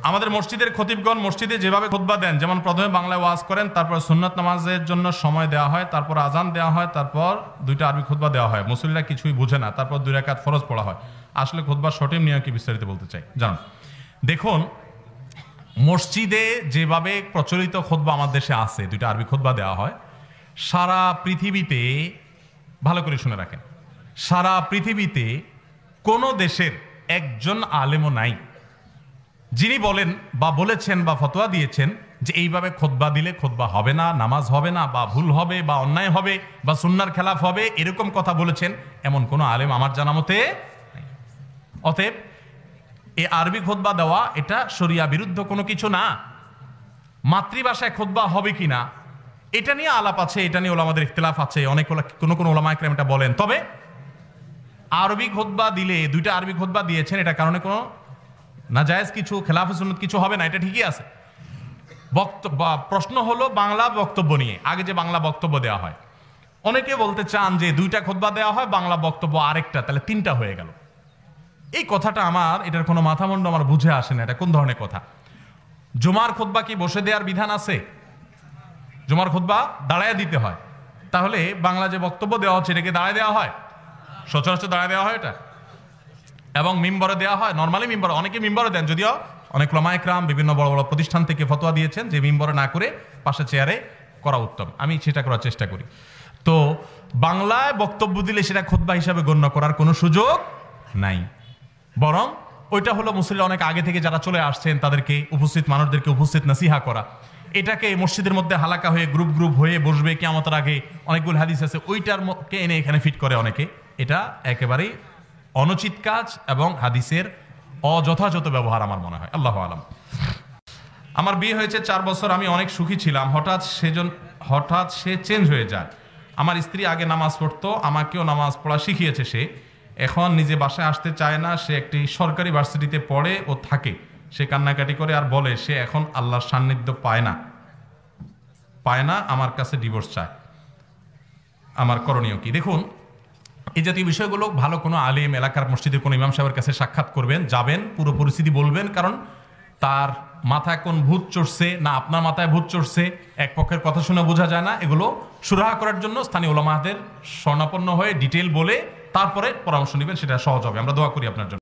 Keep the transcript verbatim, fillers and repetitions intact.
আমাদের মসজিদের খতিবগণ মসজিদে যেভাবে খুতবা দেন, যেমন প্রথমে বাংলায় ওয়াজ করেন, তারপর সুন্নাত নামাজের জন্য সময় দেওয়া হয়, তারপর আজান দেওয়া হয়, তারপর দুইটা আরবি খুতবা দেওয়া হয়। মুসল্লিরা কিছুই বুঝে না, তারপর দুই রাকাত ফরজ পড়া হয়। আসলে খুতবার সঠিক নিয়ম কি বিস্তারিত বলতে চাই জানুন। দেখুন, মসজিদে যেভাবে প্রচলিত খুতবা আমার দেশে আছে, দুইটা আরবি খুতবা দেওয়া হয়। সারা পৃথিবীতে, ভালো করে শুনে রাখেন, সারা পৃথিবীতে কোনো দেশের একজন আলেমও নাই যিনি বলেন বা বলেছেন বা ফতোয়া দিয়েছেন যে এইভাবে খুতবা দিলে খুতবা হবে না, নামাজ হবে না, বা ভুল হবে, বা অন্যায় হবে, বা সুন্নাহর খেলাফ হবে, এরকম কথা বলেছেন এমন কোনো আলেম আমার জানা মতে। অতএব এই আরবি খুতবা দেওয়া এটা শরিয়া বিরুদ্ধ কোনো কিছু না। মাতৃভাষায় খুতবা হবে কিনা এটা নিয়ে আলাপ আছে, এটা নিয়ে ওলামাদের ইখতিলাফ আছে, অনেক কোনো কোনো ওলামা ইকরাম এটা বলেন। তবে আরবি খুতবা দিলে, দুইটা আরবি খুতবা দিয়েছেন, এটা কারণে কোনো নাজায়েজ কিছু, খেলাফে সুন্নাত কিছু হবে না, এটা ঠিকই আছে। বক্তব্য, প্রশ্ন হলো বাংলা বক্তব্য নিয়ে। আগে যে বাংলা বক্তব্য দেওয়া হয়, অনেকে বলতে চান যে দুইটা খুতবা দেওয়া হয়, বাংলা বক্তব্য আরেকটা, তাহলে তিনটা হয়ে গেল। এই কথাটা আমার, এটার কোনো মাথামুন্ড আমার বুঝে আসে না, এটা কোন ধরনের কথা। জুমার খুতবা কি বসে দেওয়ার বিধান আছে? জুমার খুতবা দাঁড়ায় দিতে হয়। তাহলে বাংলা যে বক্তব্য দেওয়া হচ্ছে এটাকে দাঁড়ায় দেওয়া হয়? সচরাচর দাঁড়ায় দেওয়া হয় এটা, এবং মিম্বরে দেওয়া হয়। নর্মালি মিম্বরে, অনেকে মিম্বরে দেন, যদিও অনেক ওলামা ইকরাম বিভিন্ন বড় বড় প্রতিষ্ঠান থেকে ফতোয়া দিয়েছেন যে মিম্বরে না করে পাশে চেয়ারে করা উত্তম। আমি সেটা করার চেষ্টা করি। তো বাংলায় বক্তব্য দিলে সেটা খুতবা হিসাবে গণ্য করার কোনো সুযোগ নাই, বরং ওইটা হলো মুসল্লি অনেক আগে থেকে যারা চলে আসছেন তাদেরকে, উপস্থিত মানুষদেরকে উপস্থিত নাসিহা করা। এটাকে মসজিদের মধ্যে হালাকা হয়ে গ্রুপ গ্রুপ হয়ে বসবে কিয়ামতের আগে, অনেকগুলো হাদিস আছে, ওইটার কে এনে এখানে ফিট করে অনেকে। এটা একেবারেই অনুচিত কাজ এবং হাদিসের অযথাযথ ব্যবহার আমার মনে হয়। আল্লাহু আলাম। আমার বিয়ে হয়েছে চার বছর, আমি অনেক সুখী ছিলাম। হঠাৎ সেজন হঠাৎ সে চেঞ্জ হয়ে যায়। আমার স্ত্রী আগে নামাজ পড়তো, আমাকেও নামাজ পড়া শিখিয়েছে সে। এখন নিজে বাসায় আসতে চায় না। সে একটি সরকারি ভার্সিটিতে পড়ে ও থাকে। সে কান্নাকাটি করে আর বলে সে এখন আল্লাহর সান্নিধ্য পায় না পায় না আমার কাছে ডিভোর্স চায়। আমার করণীয় কি? দেখুন, এই জাতীয় বিষয়গুলো ভালো কোনো আলিম, এলাকার মসজিদের কোনো ইমাম সাহেবের কাছে সাক্ষাৎ করবেন, যাবেন, পুরো পরিস্থিতি বলবেন। কারণ তার মাথায় কোন ভূত চড়ছে না আপনার মাথায় ভূত চড়ছে, এক পক্ষের কথা শুনে বোঝা যায় না। এগুলো সুরাহা করার জন্য স্থানীয় ওলামাদের শরণাপন্ন হয়ে ডিটেল বলে তারপরে পরামর্শ নেবেন, সেটা সহজ হবে। আমরা দোয়া করি আপনার জন্য।